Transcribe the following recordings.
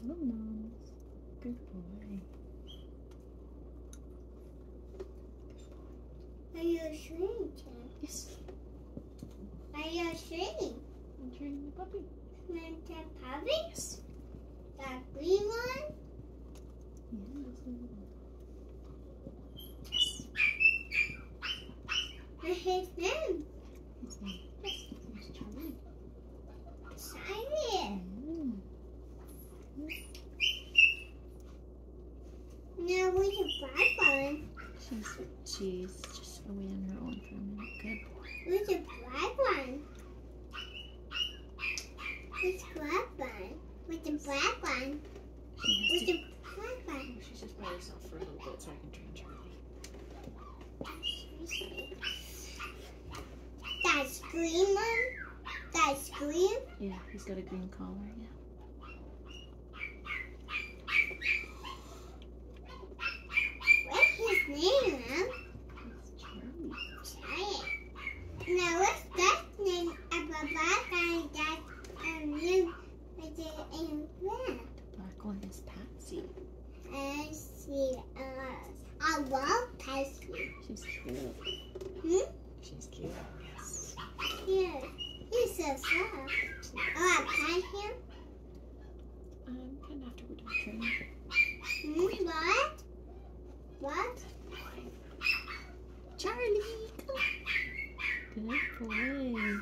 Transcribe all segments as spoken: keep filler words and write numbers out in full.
nums. Good boy. Are you asleep, Jen? Yes. Are you asleep? I'm training the puppy. Want the puppy? Yes. That green one? Yes. What's his name? His name. Yes. His name's Charly. Charly. Mm. Now where's the black one? She's she's just away on her own for a minute. Good boy. Where's the black one? Where's the black one? Where's the black one? She Where's has to, the black one? she's just by herself for a little bit so I can train Charly. That's green one? That's green? Yeah, he's got a green collar, yeah. What's his name, Mom? It's Charly. Charly. Now what's that name of a black guy that um you with it in red? The black one is Patsy. I see uh I love Patsy. She's cute. Hmm? She's cute, yes. Yeah. He's so soft. Oh, I pat him? Um, kind of after we're done training. Hmm? What? What? Charly, come on. Good boy.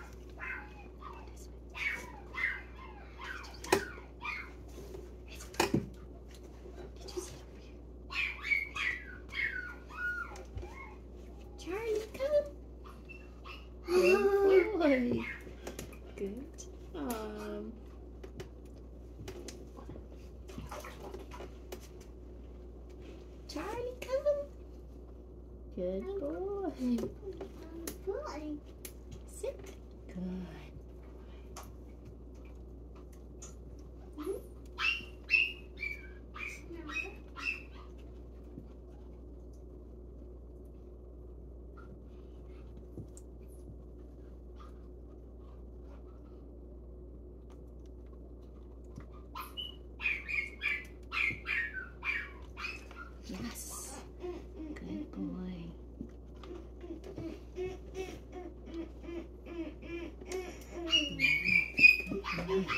Charly, come. Good boy. Good job. Charly, come. Good boy. Boy. Sit. Good. Yes. Good boy. Good boy.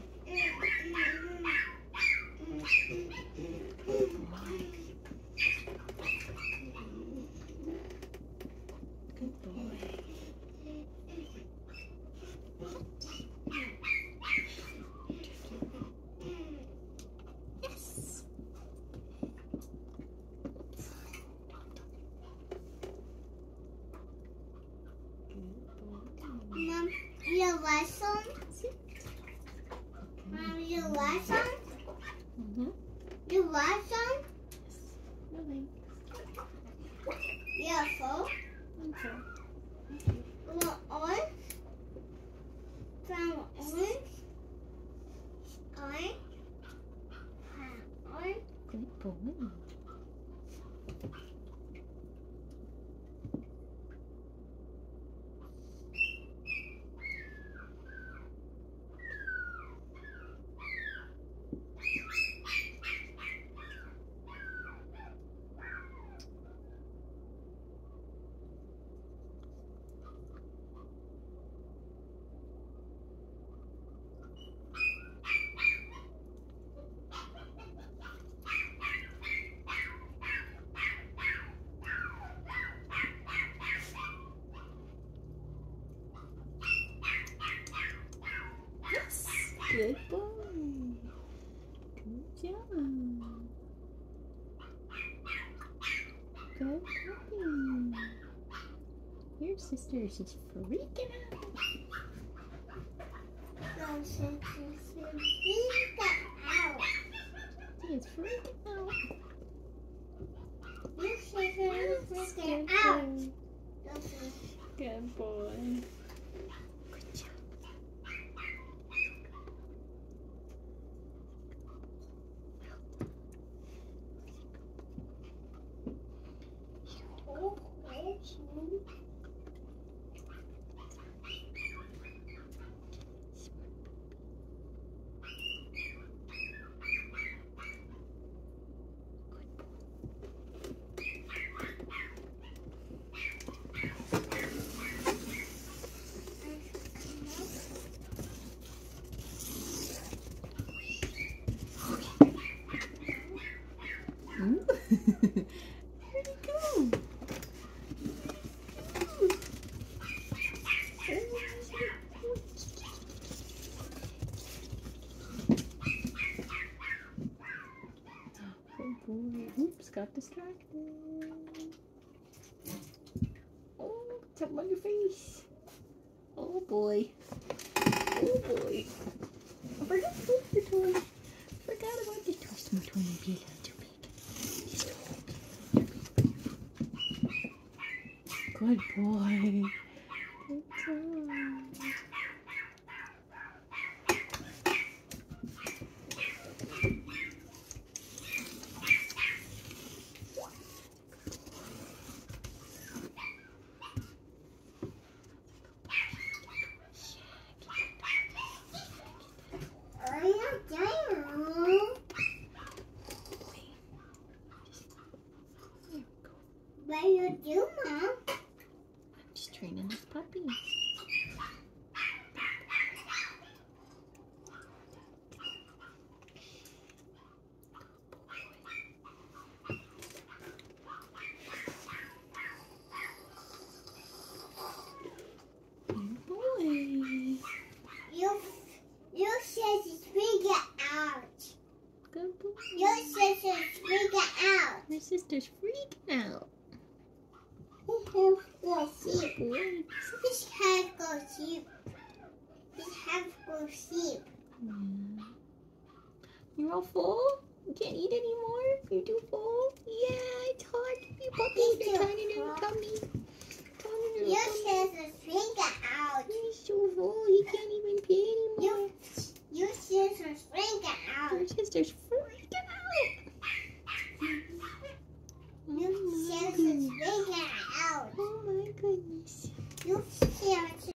Good boy. Yes. Mom, your lesson? Mom, your lesson? Mm-hmm. Your lesson? No thanks. Your phone? I'm sorry. Your orange? From orange? Orange? Orange? Good boy. Yes. Good boy. Good job. Good puppy. Your sister, she's freaking out. Your sister's freaked out. She is freaking out. Your sister's freaked Good out. boy. Your sister. Good boy. Good job. Oh, it's me. got distracted. Oh, something on your face. Oh boy. Oh boy. I forgot to put the toy. Forgot about the toy. My toy might be a little too big. Good boy. Good job. What do you do, Mom? I'm just training this puppy. Good boy. You, you said to speak it out. Good boy. You said to speak it out. Your sister's freaking out. Go sleep. Good boy. This has go sleep. This has go sleep. Yeah. You're all full? You can't eat anymore? You're too full? Yeah, it's hard to be puppy with a tiny little tummy. Tiny little You tummy. said to speak it out. He's so full, he can't even pee anymore. You, you said to speak it out. Your sister's